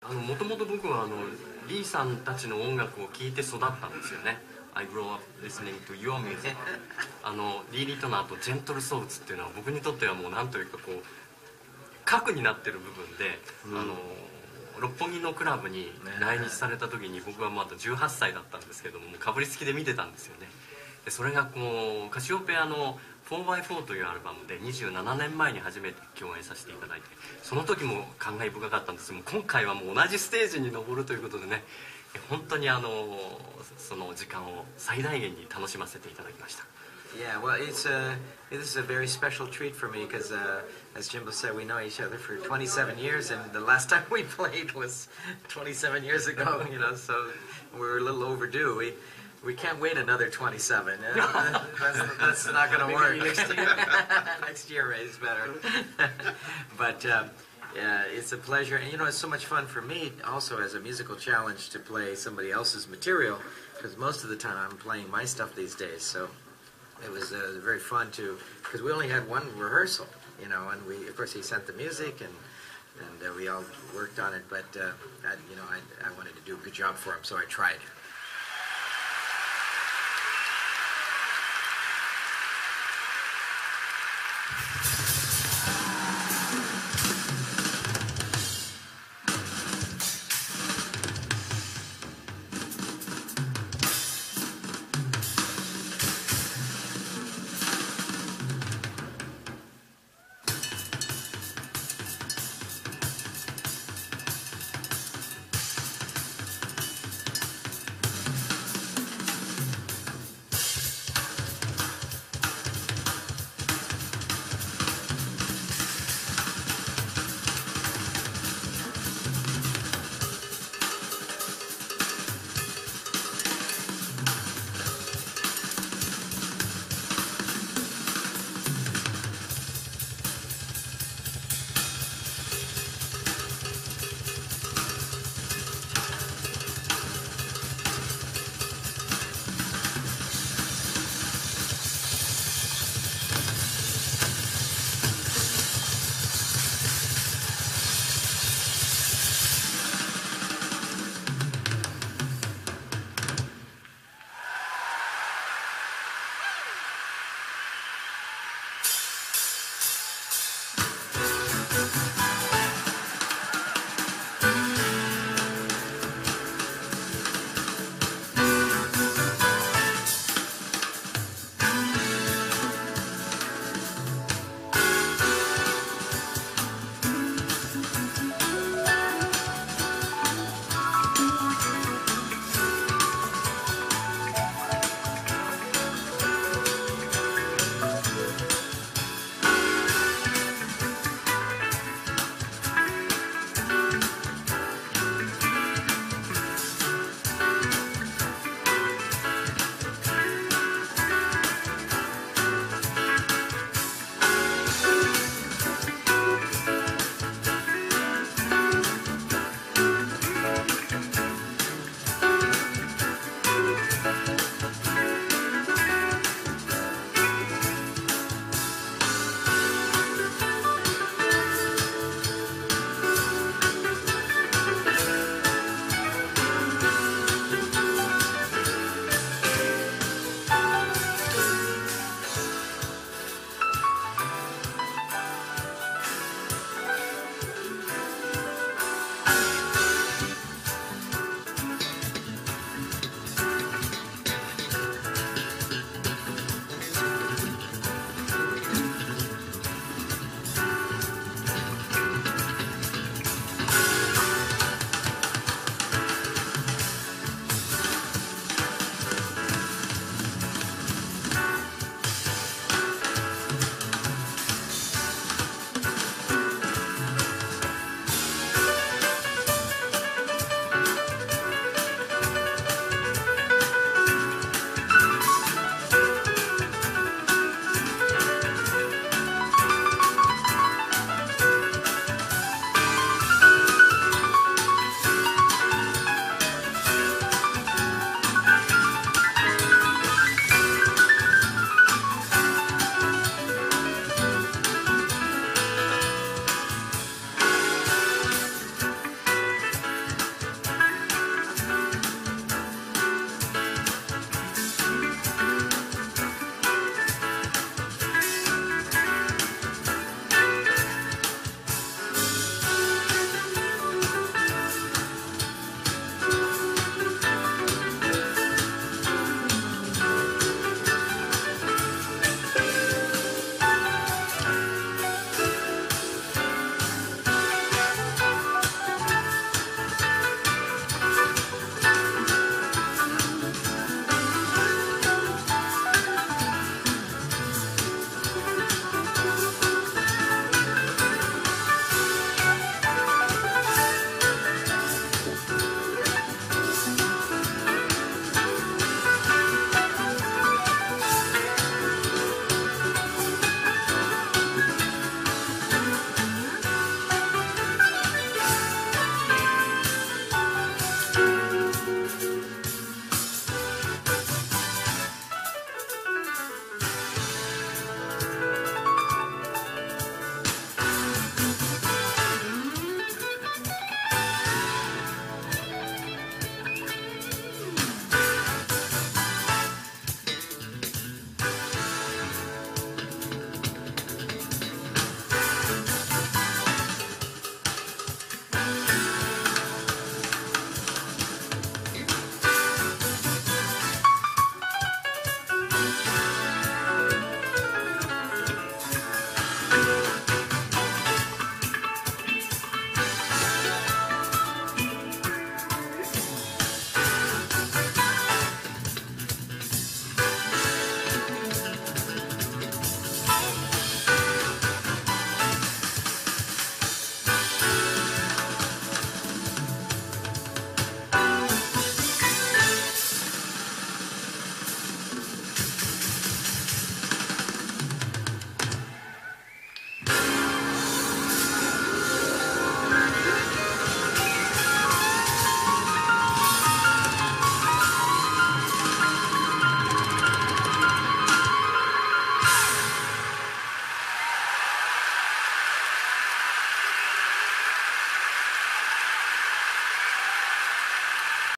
もともと僕はリーさんたちの音楽を聴いて育ったんですよね。I grew up listening to your music. リー・リトナーとジェントル・ソウツっていうのは僕にとってはもうなんというかこう核になってる部分で、六本木のクラブに来日された時に僕はまだ18歳だったんですけども、かぶりつきで見てたんですよね。でそれがこうカシオペアの 4x4 というアルバムで27年前に初めて共演させていただいて、その時も感慨深かったんですが、今回はもう同じステージに登るということでね、本当にその時間を最大限に楽しませていただきました。 Yeah, well, this is a very special treat for me because, as Jimbo said, we know each other for 27 years, and the last time we played was 27 years ago. You know, so we're a little overdue. We can't wait another 27. That's not going to work. Next year. Next year is better. But it's a pleasure, and you know, it's so much fun for me also as a musical challenge to play somebody else's material, because most of the time I'm playing my stuff these days. So it was very fun because we only had one rehearsal, you know, and of course he sent the music and we all worked on it, but I wanted to do a good job for him, so I tried.